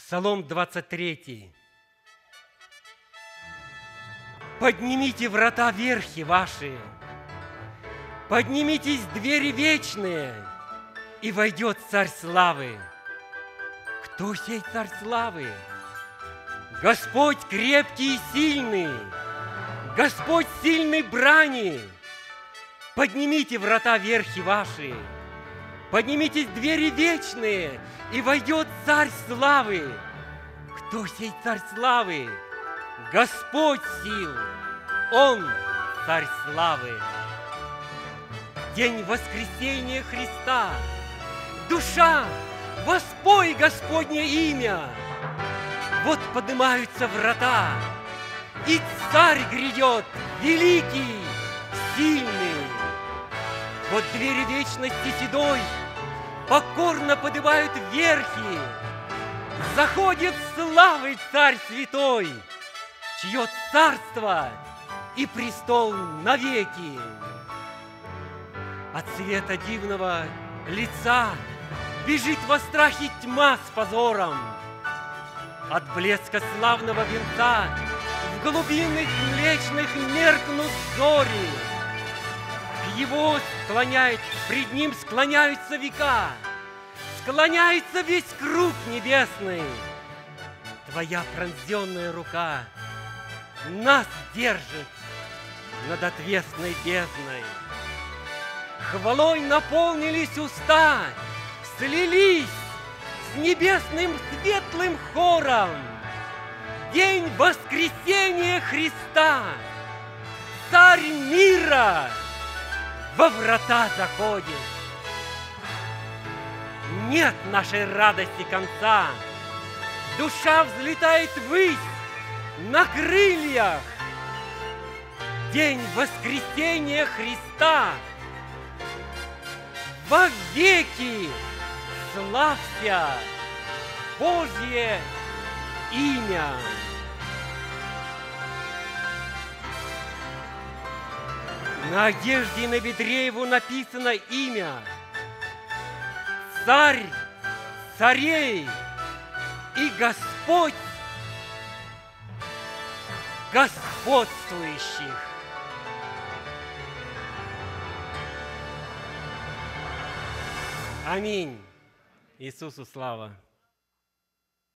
Псалом 23. Поднимите врата верхи ваши, поднимитесь двери вечные, и войдет Царь славы. Кто сей Царь славы? Господь крепкий и сильный, Господь сильный брани. Поднимите врата верхи ваши, поднимитесь двери вечные, и войдет Царь славы. Кто сей Царь славы? Господь сил, Он Царь славы. День воскресения Христа. Душа, воспой Господне имя. Вот поднимаются врата, и Царь грядет, великий, сильный. Вот двери вечности седой покорно поднимают верхи. Заходит славы Царь святой, чье царство и престол навеки. От света дивного лица бежит во страхе тьма с позором. От блеска славного венца в глубинных млечных меркнут зори. Пред ним склоняются века, склоняется весь круг небесный. Твоя пронзенная рука нас держит над отвесной бездной. Хвалой наполнились уста, слились с небесным светлым хором. День воскресения Христа, Царь мира, во врата заходит. Нет нашей радости конца, душа взлетает ввысь на крыльях. День воскресения Христа, во веки славься Божье имя. На одежде и на бедре его написано имя. Царь царей и Господь господствующих. Аминь. Иисусу слава.